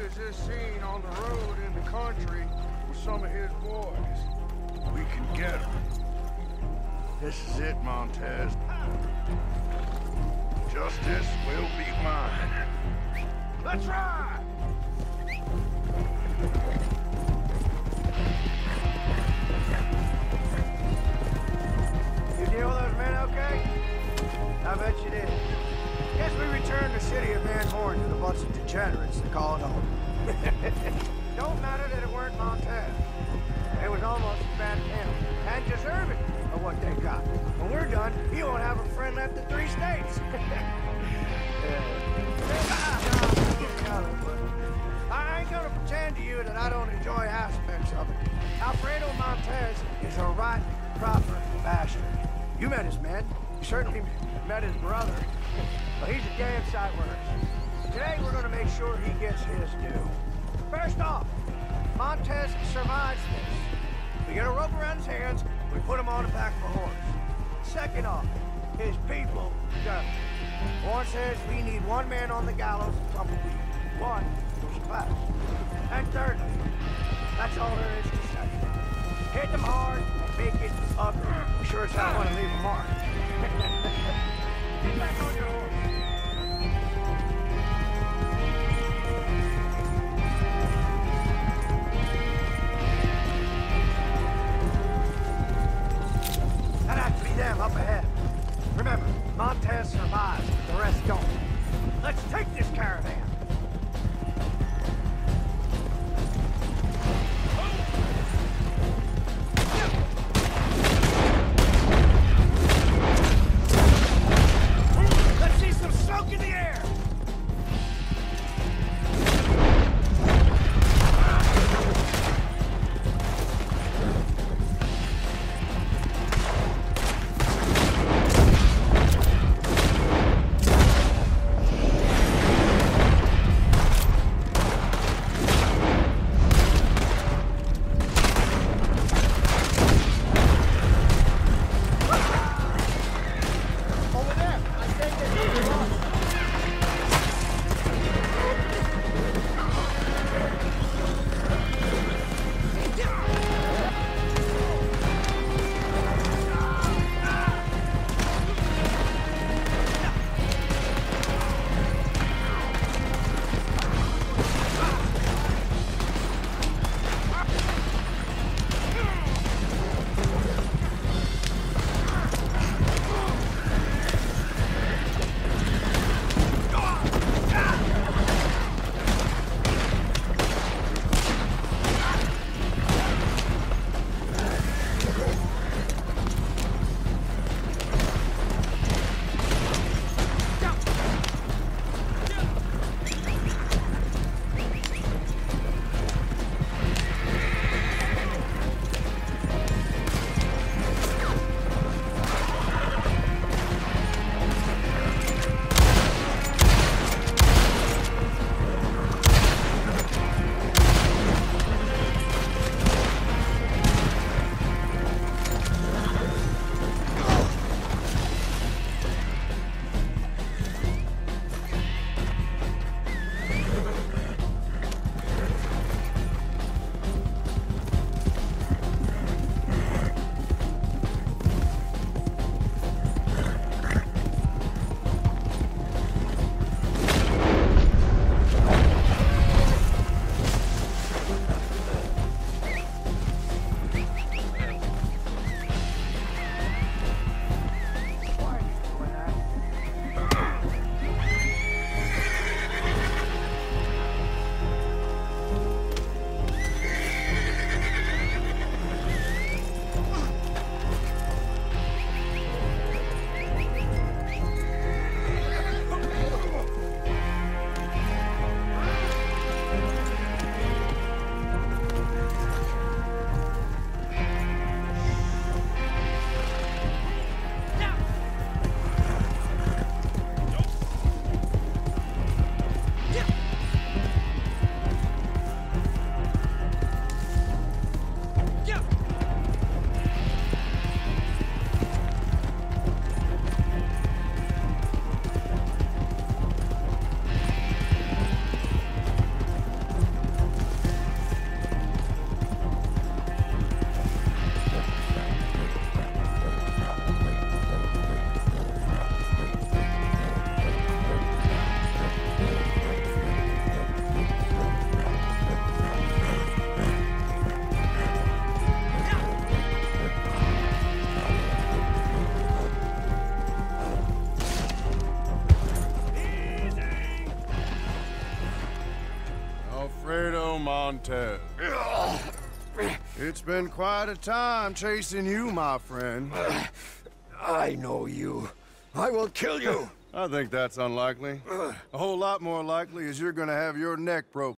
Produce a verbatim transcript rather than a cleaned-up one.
as is seen on the road in the country with some of his boys. We can get him. This is it, Montez. Justice will be mine. Let's ride! You deal with those men okay? I bet you did. Guess we returned the city of Van Horn to the bunch of degenerates that call it home. Don't matter that it weren't Montez. It was almost as bad as him, and deserving of what they got. When we're done, he won't have a friend left in three states. I ain't gonna pretend to you that I don't enjoy aspects of it. Alfredo Montez is a right, proper bastard. You met his men. You certainly met his brother. But he's a damn sight worse. Today we're gonna make sure he gets his due. First off, Montez survives this. We get a rope around his hands, we put him on the back of a horse. Second off, his people done. Warren says we need one man on the gallows and tumbleweed. One to survive. And thirdly, that's all there is to say. Hit them hard and make it ugly. We sure as hell want to leave a mark. Get back on your horse. That has to be them up ahead. Remember, Montez survives, the rest don't. Let's take this caravan. Let's see some smoke in the air! Montez. It's been quite a time chasing you, my friend. I know you. I will kill you. I think that's unlikely. A whole lot more likely is you're gonna have your neck broken.